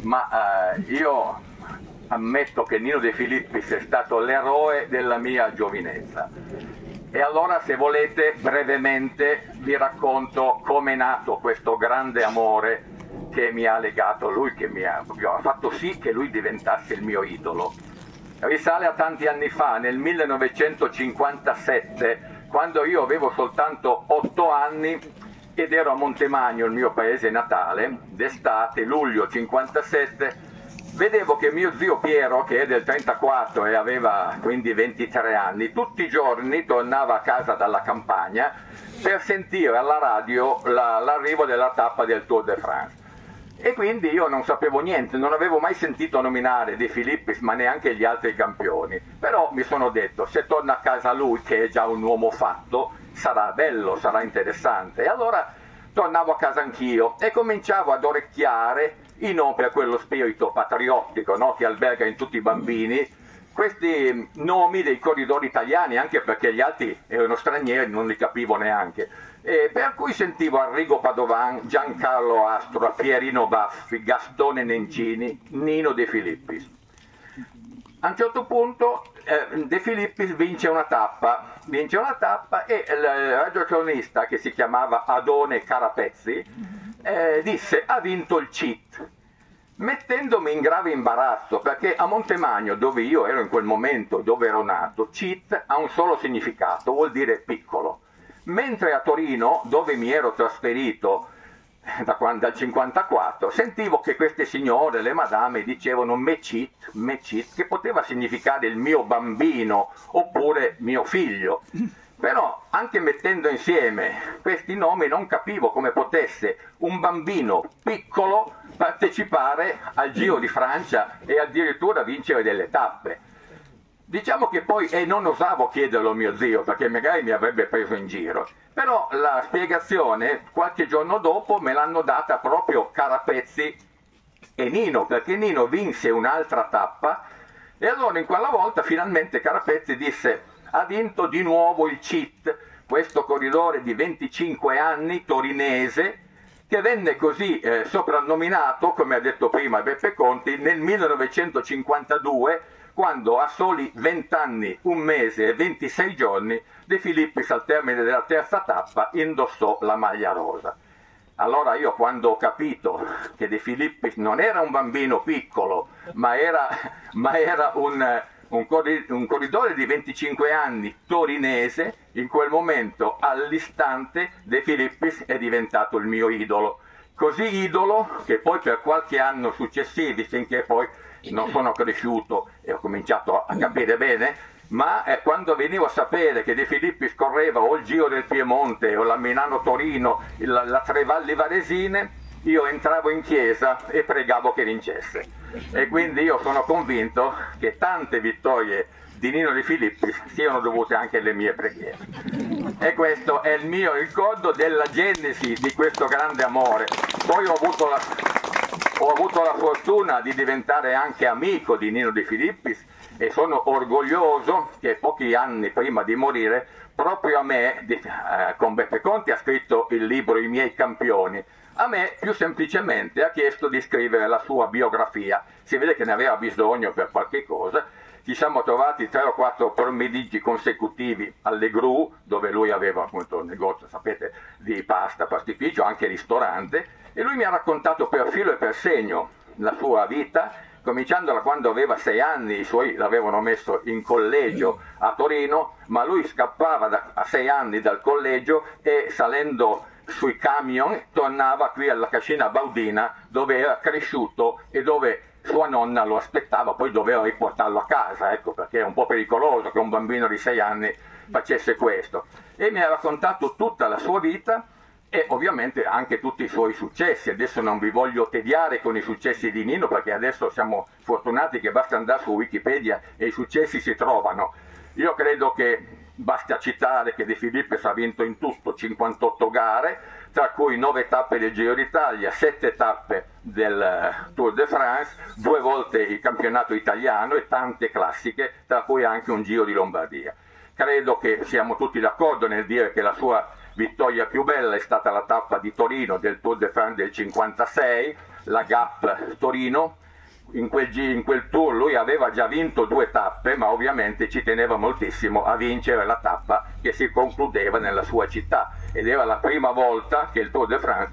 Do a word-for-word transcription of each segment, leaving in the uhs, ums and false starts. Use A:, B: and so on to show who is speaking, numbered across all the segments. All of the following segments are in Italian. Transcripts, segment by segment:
A: ma eh, io ammetto che Nino De Filippis è stato l'eroe della mia giovinezza. E allora, se volete, brevemente vi racconto come è nato questo grande amore che mi ha legato a lui, che mi ha, ha fatto sì che lui diventasse il mio idolo. Risale a tanti anni fa, nel millenovecentocinquantasette, quando io avevo soltanto otto anni ed ero a Montemagno, il mio paese natale, d'estate, luglio cinquantasette. Vedevo che mio zio Piero, che è del trentaquattro e aveva quindi ventitré anni, tutti i giorni tornava a casa dalla campagna per sentire alla radio la, l'arrivo della tappa del Tour de France. E quindi io non sapevo niente, non avevo mai sentito nominare De Filippis, ma neanche gli altri campioni. Però mi sono detto, se torna a casa lui, che è già un uomo fatto, sarà bello, sarà interessante. E allora tornavo a casa anch'io e cominciavo ad orecchiare, in opera quello spirito patriottico, no, che alberga in tutti i bambini, questi nomi dei corridori italiani, anche perché gli altri erano stranieri, non li capivo neanche. E per cui sentivo Arrigo Padovan, Giancarlo Astora, Pierino Baffi, Gastone Nencini, Nino De Filippis. A un certo punto eh, De Filippis vince una tappa, vince una tappa e il radiocronista, che si chiamava Adone Carapezzi, eh, disse: ha vinto il C I T, mettendomi in grave imbarazzo, perché a Montemagno, dove io ero in quel momento, dove ero nato, C I T ha un solo significato, vuol dire piccolo, mentre a Torino, dove mi ero trasferito da quando, dal cinquantaquattro, sentivo che queste signore, le madame, dicevano Mecit, Mecit, che poteva significare il mio bambino oppure mio figlio. Però anche mettendo insieme questi nomi non capivo come potesse un bambino piccolo partecipare al Giro di Francia e addirittura vincere delle tappe. Diciamo che poi, e non osavo chiederlo a mio zio perché magari mi avrebbe preso in giro, però la spiegazione qualche giorno dopo me l'hanno data proprio Carapezzi e Nino, perché Nino vinse un'altra tappa e allora in quella volta finalmente Carapezzi disse: ha vinto di nuovo il C I T, questo corridore di venticinque anni torinese, che venne così eh, soprannominato, come ha detto prima Beppe Conti, nel millenovecentocinquantadue, quando a soli venti anni, un mese e ventisei giorni, De Filippis al termine della terza tappa indossò la maglia rosa. Allora io, quando ho capito che De Filippis non era un bambino piccolo, ma era, ma era un, un, un corridore di venticinque anni torinese, in quel momento, all'istante, De Filippis è diventato il mio idolo. Così idolo che poi per qualche anno successivi, finché poi non sono cresciuto e ho cominciato a capire bene, ma eh, quando venivo a sapere che De Filippis correva o il Giro del Piemonte o la Milano-Torino, la, la Tre Valli Varesine, io entravo in chiesa e pregavo che vincesse. E quindi io sono convinto che tante vittorie di Nino De Filippis siano dovute anche alle mie preghiere. E questo è il mio ricordo della genesi di questo grande amore. Poi ho avuto la, ho avuto la fortuna di diventare anche amico di Nino De Filippis e sono orgoglioso che pochi anni prima di morire, proprio a me, di, eh, con Beppe Conti, ha scritto il libro I miei campioni. A me più semplicemente ha chiesto di scrivere la sua biografia. Si vede che ne aveva bisogno per qualche cosa. Ci siamo trovati tre o quattro pomeriggi consecutivi alle Gru, dove lui aveva appunto un negozio, sapete, di pasta, pastificio, anche ristorante, e lui mi ha raccontato per filo e per segno la sua vita, cominciando da quando aveva sei anni. I suoi l'avevano messo in collegio a Torino, ma lui scappava da, a sei anni dal collegio e salendo sui camion tornava qui alla Cascina Baudina, dove era cresciuto e dove sua nonna lo aspettava, poi doveva riportarlo a casa, ecco, perché è un po' pericoloso che un bambino di sei anni facesse questo. E mi ha raccontato tutta la sua vita e ovviamente anche tutti i suoi successi. Adesso non vi voglio tediare con i successi di Nino, perché adesso siamo fortunati che basta andare su Wikipedia e i successi si trovano. Io credo che basta citare che De Filippis ha vinto in tutto cinquantotto gare, tra cui nove tappe del Giro d'Italia, sette tappe del Tour de France, due volte il campionato italiano e tante classiche, tra cui anche un Giro di Lombardia. Credo che siamo tutti d'accordo nel dire che la sua vittoria più bella è stata la tappa di Torino del Tour de France del cinquantasei, la Gap Torino. In quel, in quel tour lui aveva già vinto due tappe, ma ovviamente ci teneva moltissimo a vincere la tappa che si concludeva nella sua città, ed era la prima volta che il Tour de France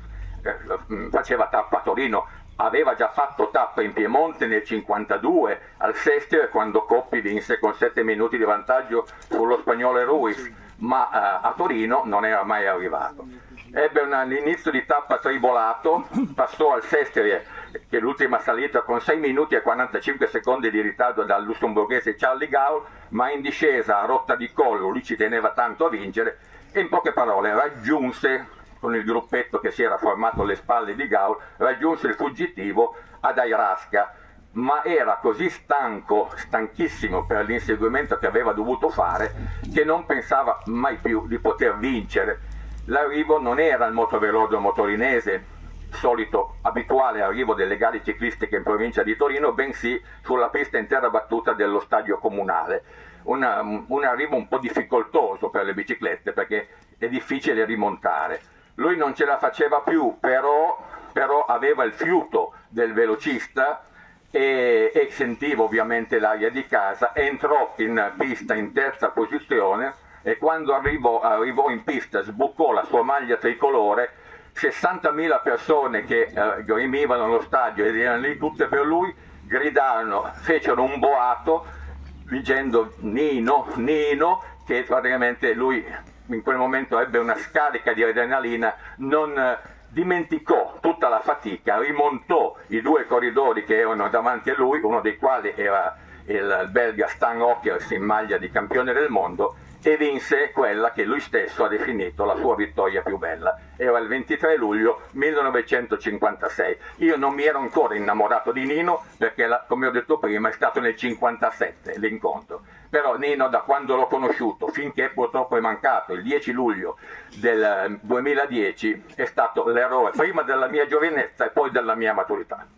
A: eh, faceva tappa a Torino. Aveva già fatto tappa in Piemonte nel cinquantadue al Sestiere, quando Coppi vinse con sette minuti di vantaggio sullo spagnolo Ruiz, ma eh, a Torino non era mai arrivato. Ebbe un inizio di tappa tribolato, passò al Sestiere, che è l'ultima salita, con sei minuti e quarantacinque secondi di ritardo dal lussemburghese Charlie Gaul, ma in discesa a rotta di collo lui ci teneva tanto a vincere e in poche parole raggiunse, con il gruppetto che si era formato alle spalle di Gaul, raggiunse il fuggitivo ad Airasca, ma era così stanco, stanchissimo per l'inseguimento che aveva dovuto fare, che non pensava mai più di poter vincere. L'arrivo non era il motovelorio motorinese, solito abituale arrivo delle gare ciclistiche in provincia di Torino, bensì sulla pista in terra battuta dello stadio comunale. Una, un arrivo un po' difficoltoso per le biciclette, perché è difficile rimontare. Lui non ce la faceva più, però, però aveva il fiuto del velocista e, e sentiva ovviamente l'aria di casa. Entrò in pista in terza posizione e quando arrivò, arrivò in pista sbucò la sua maglia tricolore. sessantamila persone che eh, gremivano lo stadio ed erano lì tutte per lui, gridarono, fecero un boato dicendo Nino, Nino, che praticamente lui in quel momento ebbe una scarica di adrenalina, non eh, dimenticò tutta la fatica, rimontò i due corridori che erano davanti a lui, uno dei quali era il belga Stan Ockers in maglia di campione del mondo, e vinse quella che lui stesso ha definito la sua vittoria più bella. Era il ventitré luglio millenovecentocinquantasei. Io non mi ero ancora innamorato di Nino, perché la, come ho detto prima è stato nel cinquantasette l'incontro, però Nino, da quando l'ho conosciuto finché purtroppo è mancato il dieci luglio del duemiladieci, è stato l'eroe prima della mia giovinezza e poi della mia maturità.